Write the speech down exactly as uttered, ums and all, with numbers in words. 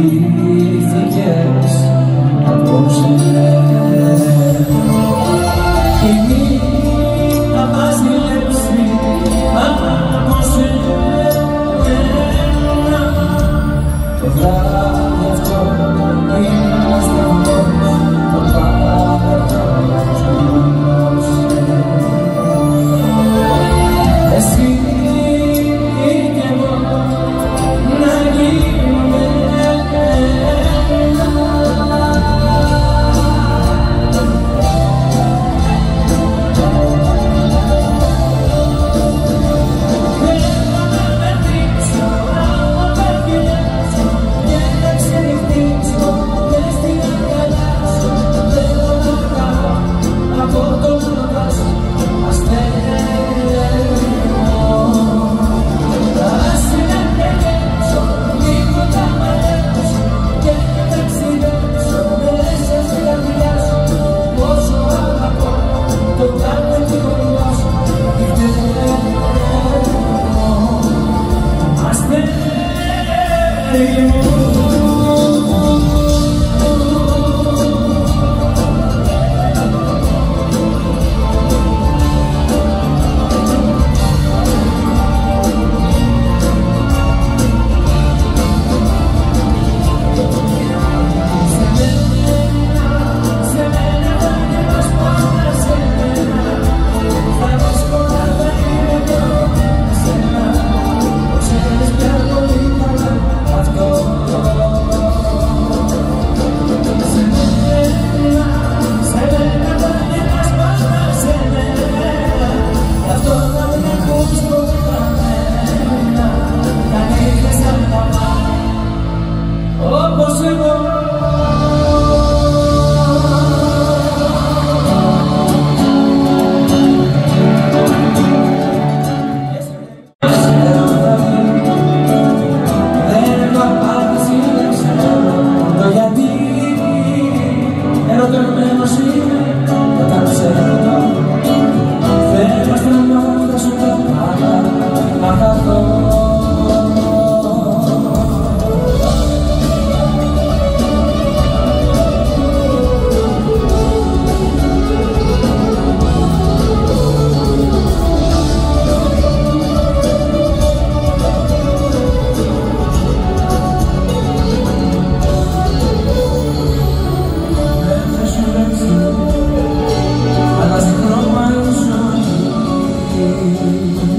θυμήθηκες απόψε. Η νύχτα μας τηλέψει από σένα. Το βράδυ αυτό είναι σταθμός, το παρελθόν σκύλωσε. Εσύ και εγώ να γίνουμε ένα. Θέλω να με δείξω από τα φιλιά σου και να ξενυχτήσω μες στην αγκαλιά σου. Θέλω να βγάλω από το μπροστά σου αστέρι. Αλλάζει χρώμα η ζωή.